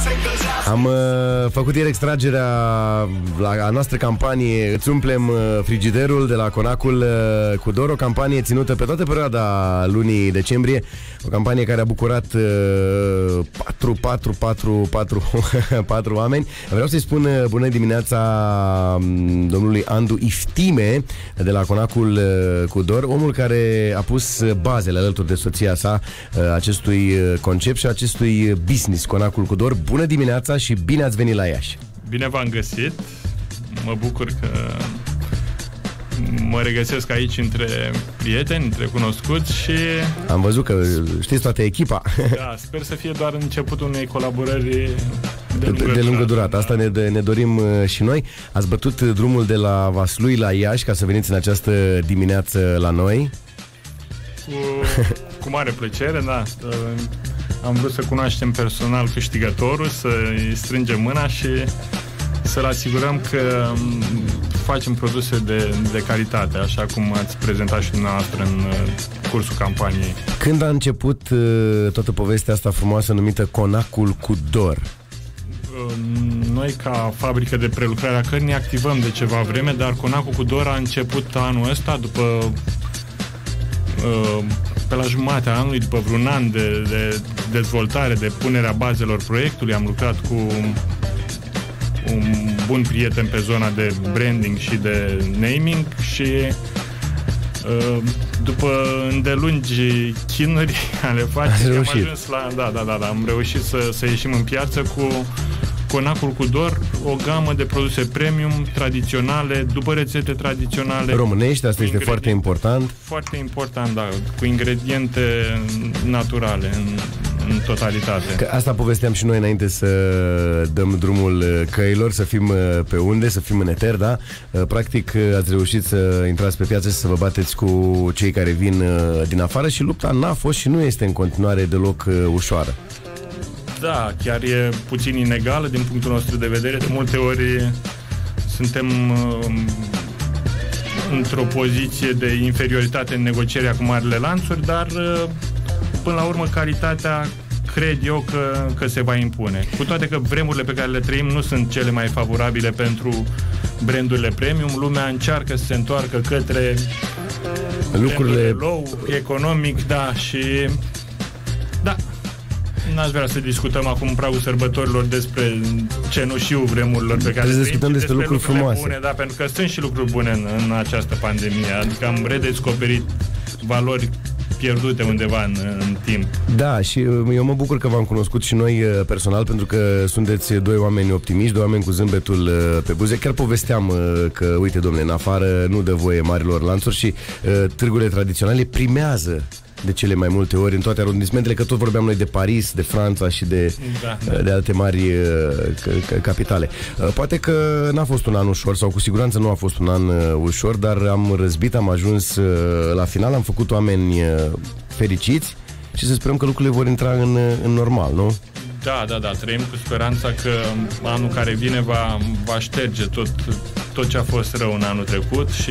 Am făcut ieri extragerea la noastră campanie Îți umplem frigiderul de la Conacul cu Dor, o campanie ținută pe toată perioada lunii decembrie, o campanie care a bucurat 4 oameni. Vreau să-i spun bună dimineața domnului Andu Iftime de la Conacul cu Dor, omul care a pus bazele alături de soția sa acestui concept și acestui business Conacul cu Dor. Bună dimineața și bine ați venit la Iași. Bine v-am găsit. Mă bucur că mă regăsesc aici între prieteni, între cunoscuți și... Am văzut că știți toată echipa. Da, sper să fie doar începutul unei colaborări de lungă durată. Asta ne dorim și noi. Ați bătut drumul de la Vaslui la Iași ca să veniți în această dimineață la noi. Cu mare plăcere, da. Am vrut să cunoaștem personal câștigătorul, să-i strângem mâna și să-l asigurăm că facem produse de calitate, așa cum ați prezentat și dumneavoastră în cursul campaniei. Când a început toată povestea asta frumoasă numită Conacul cu Dor? Noi, ca fabrică de prelucrare a cărnii, activăm de ceva vreme, dar Conacul cu Dor a început anul ăsta, după pe la jumatea anului, după vreun an de dezvoltare, de punerea bazelor proiectului. Am lucrat cu un bun prieten pe zona de branding și de naming și după îndelungi chinuri ale facerii am ajuns la... Da, am reușit să ieșim în piață cu Conacul cu Dor, o gamă de produse premium, tradiționale, după rețete tradiționale. Românești, asta este foarte important. Foarte important, da, cu ingrediente naturale în totalitate. Că asta povesteam și noi înainte să dăm drumul căilor, să fim pe unde, să fim în eter, da? Practic ați reușit să intrați pe piață și să vă bateți cu cei care vin din afară și lupta n-a fost și nu este în continuare deloc ușoară. Da, chiar e puțin inegală din punctul nostru de vedere. De multe ori suntem într-o poziție de inferioritate în negocierea cu marile lanțuri, dar până la urmă calitatea cred eu că se va impune. Cu toate că vremurile pe care le trăim nu sunt cele mai favorabile pentru brandurile premium, lumea încearcă să se întoarcă către lucrurile low, economic, da, și da. N-aș vrea să discutăm acum în pragul sărbătorilor despre cenușiul vremurilor pe care discutăm despre lucruri frumoase. Bune, da, pentru că sunt și lucruri bune în această pandemie. Adică am redescoperit valori pierdute undeva în timp. Da, și eu mă bucur că v-am cunoscut și noi personal, pentru că sunteți doi oameni optimiști, doi oameni cu zâmbetul pe buze. Chiar povesteam că, uite, domnule, în afară nu dă voie marilor lanțuri și târgurile tradiționale primează de cele mai multe ori în toate arondismentele, că tot vorbeam noi de Paris, de Franța și de alte mari capitale. Poate că n-a fost un an ușor, sau cu siguranță nu a fost un an ușor, dar am răzbit, am ajuns la final, am făcut oameni fericiți și să sperăm că lucrurile vor intra în normal, nu? Da, trăim cu speranța că anul care vine va șterge tot ce a fost rău în anul trecut și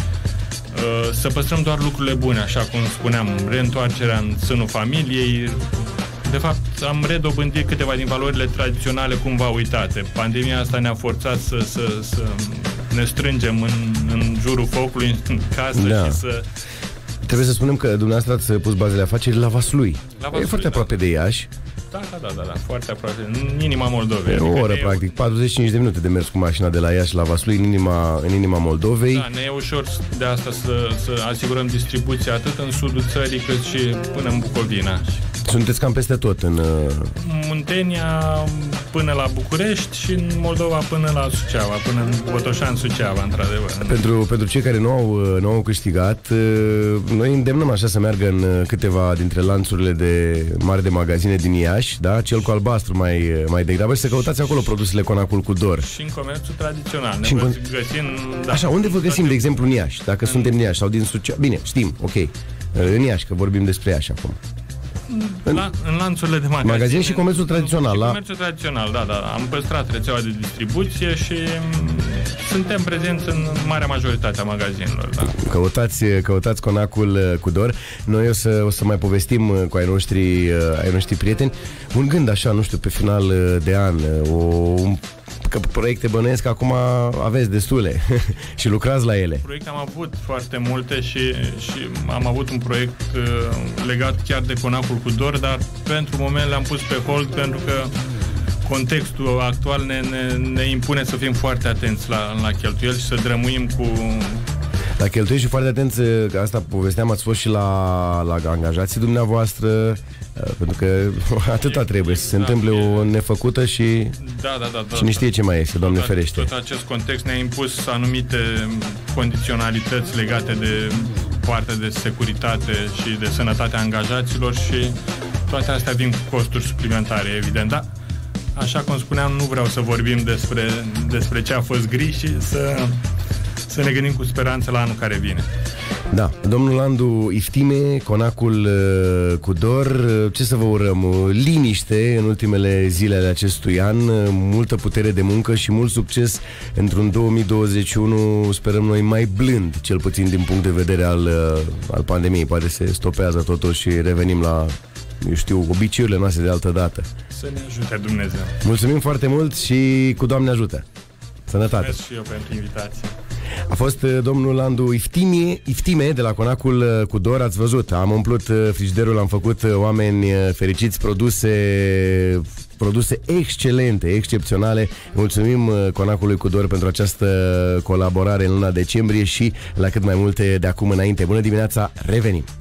să păstrăm doar lucrurile bune, așa cum spuneam, reîntoarcerea în sânul familiei. De fapt, am redobândit câteva din valorile tradiționale cumva uitate. Pandemia asta ne-a forțat să ne strângem în jurul focului în casă, da. Și să... Trebuie să spunem că dumneavoastră ați pus bazele afacerii la Vaslui. E foarte aproape de Iași. Da, foarte aproape, în inima Moldovei. O oră, practic, 45 de minute de mers cu mașina de la Iași la Vaslui, în inima Moldovei. Da, ne e ușor de asta să asigurăm distribuția atât în sudul țării cât și până în Bucovina. Sunteți cam peste tot în Muntenia până la București și în Moldova până la Suceava, până în Botoșani, Suceava, într-adevăr. Pentru cei care nu au câștigat, noi îndemnăm așa să meargă în câteva dintre lanțurile mari de magazine din Iași, da? Cel cu albastru mai degrabă, și să căutați acolo produsele Conacul cu Dor. Și în comerțul tradițional. Găsim, da. Așa, unde vă găsim, de exemplu, în Iași? Dacă suntem în Iași sau din Suceava. Bine, știm, ok. În Iași, că vorbim despre Iași acum. În lanțurile de magazin și comerțul tradițional. Comerțul tradițional, da. Am păstrat rețeaua de distribuție și suntem prezenți în marea majoritate a magazinelor. Da. Căutați conacul cu dor. Noi o să mai povestim cu ai noștri prieteni. Un gând așa, nu știu, pe final de an, că proiecte bănuiesc acum aveți destule și lucrați la ele. Proiecte am avut foarte multe și am avut un proiect legat chiar de conacul cu dor, dar pentru moment le-am pus pe hold pentru că contextul actual ne impune să fim foarte atenți la cheltuieli și să drămuim cu... La cheltuieli și foarte atenți, asta povesteam, ați fost și la angajații dumneavoastră, pentru că atâta trebuie să se întâmple o nefăcută și cine știe ce mai este, Doamne ferește. Tot acest context ne-a impus anumite condiționalități legate de partea de securitate și de sănătatea angajaților și toate astea vin cu costuri suplimentare, evident, da? Așa cum spuneam, nu vreau să vorbim despre ce a fost gri și să ne gândim cu speranță la anul care vine. Da, domnul Landu Iftime, conacul cu dor, ce să vă urăm? Liniște în ultimele zile ale acestui an, multă putere de muncă și mult succes într-un 2021, sperăm noi, mai blând, cel puțin din punct de vedere al pandemiei. Poate se stopează totul și revenim la, eu știu, obiceiurile noastre de altă dată. Să ne ajute Dumnezeu. Mulțumim foarte mult și cu Doamne ajută. Sănătate. Mulțumesc și eu pentru invitație. A fost domnul Landu Iftime de la conacul cu dor. Ați văzut, am umplut frigiderul, am făcut oameni fericiți, produse excelente, excepționale. Mulțumim conacului cu dor pentru această colaborare în luna decembrie și la cât mai multe de acum înainte. Bună dimineața, revenim!